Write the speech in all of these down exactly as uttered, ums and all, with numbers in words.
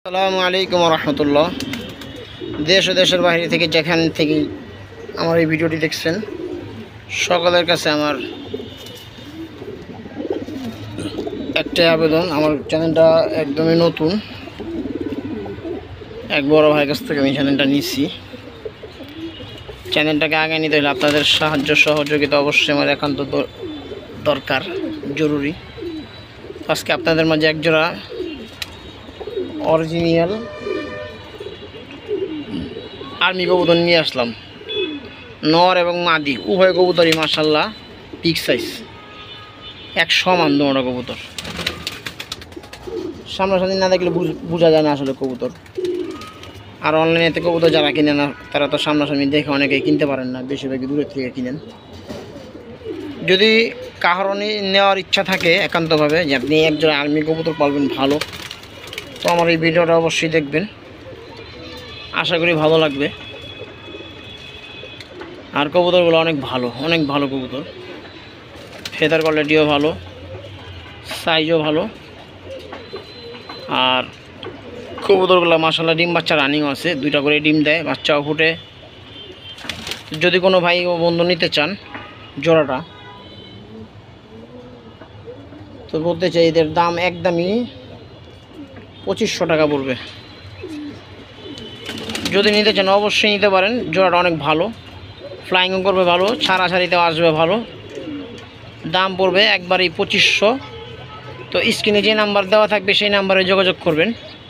আসসালামু আলাইকুম রহমতুল্লাহ। দেশ ও দেশের বাইরে থেকে যেখান থেকে আমার এই ভিডিওটি দেখছেন, সকলের কাছে আমার একটাই আবেদন। আমার চ্যানেলটা একদমই নতুন, এক বড় ভাইয়ের কাছ থেকে আমি চ্যানেলটা নিচ্ছি। চ্যানেলটাকে আগে নিতে হলে আপনাদের সাহায্য সহযোগিতা অবশ্যই আমার একান্ত দরকার, জরুরি। আজকে আপনাদের মাঝে একজোড়া অরিজিনাল আর্মি কবুতর নিয়ে আসলাম। নর এবং মাদি উভয় কবুতরই মাশাআল্লাহ বিগ সাইজ, এক সমান দুটো কবুতর। সামনাসামনি না দেখলে বোঝা যায় না আসলে কবুতর। আর অনলাইনেতে কবুতর যারা কিনে না, তারা তো সামনাসামনি দেখে অনেকেই কিনতে পারেন না, বেশিরভাগই দূরের থেকে কিনেন। যদি কারো নেওয়ার ইচ্ছা থাকে একান্তভাবে যে আপনি একজন আর্মি কবুতর পালবেন ভালো, তো আমার এই ভিডিওটা অবশ্যই দেখবেন, আশা করি ভালো লাগবে। আর কবুতরগুলো অনেক ভালো, অনেক ভালো কবুতর। ফেদার কোয়ালিটিও ভালো, সাইজও ভালো। আর কবুতরগুলো মাশাআল্লাহ ডিম বাচ্চা রানিং আছে, দুইটা করে ডিম দেয়, বাচ্চাও ফুটে। যদি কোনো ভাই ও বন্ধু নিতে চান জোড়াটা, তো বলতে চাই এদের দাম একদমই পঁচিশশো টাকা পড়বে। যদি নিতে চান অবশ্যই নিতে পারেন। জোড়াটা অনেক ভালো, ফ্লাইংও করবে ভালো, ছাড়াছাড়িতেও আসবে ভালো। দাম পড়বে একবারই পঁচিশশো। তো স্ক্রিনে যে নাম্বার দেওয়া থাকবে সেই নাম্বারে যোগাযোগ করবেন।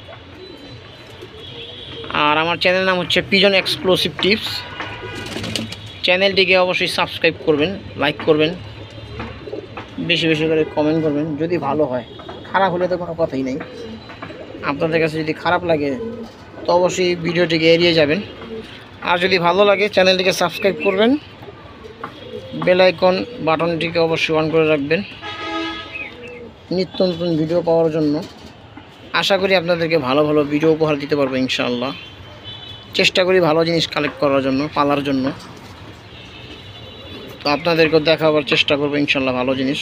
আর আমার চ্যানেল নাম হচ্ছে পিজন এক্সক্লুসিভ টিপস। চ্যানেলটিকে অবশ্যই সাবস্ক্রাইব করবেন, লাইক করবেন, বেশি বেশি করে কমেন্ট করবেন। যদি ভালো হয়, খারাপ হলে তো কোনো কথাই নেই। আপনাদের কাছে যদি খারাপ লাগে তো অবশ্যই ভিডিওটিকে এড়িয়ে যাবেন। আর যদি ভালো লাগে চ্যানেলটিকে সাবস্ক্রাইব করবেন, বেল আইকন বাটনটিকে অবশ্যই অন করে রাখবেন নিত্য নতুন ভিডিও পাওয়ার জন্য। আশা করি আপনাদেরকে ভালো ভালো ভিডিও উপহার দিতে পারবো ইনশাআল্লাহ। চেষ্টা করি ভালো জিনিস কালেক্ট করার জন্য, পালার জন্য। তো আপনাদেরকেও দেখাবার চেষ্টা করবো ইনশাআল্লাহ ভালো জিনিস।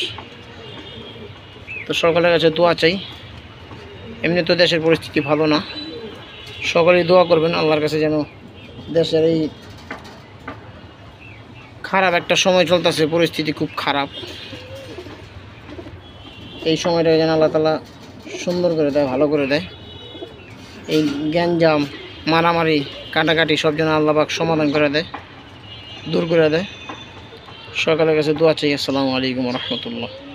তো সকলের কাছে দোয়া চাই। এমনি তো দেশের পরিস্থিতি ভালো না, সকলেই দোয়া করবেন আল্লাহর কাছে যেন দেশের এই খারাপ একটা সময় চলতেছে, পরিস্থিতি খুব খারাপ, এই সময়টা যেন আল্লাহ তাআলা সুন্দর করে দেয়, ভালো করে দেয়। এই গ্যাঞ্জাম, মারামারি, কাটাকাটি সব যেন আল্লাহ পাক সমাধান করে দেয়, দূর করে দেয়। সকলের কাছে দোয়া চাই। আসসালামু আলাইকুম রহমতুল্লাহ।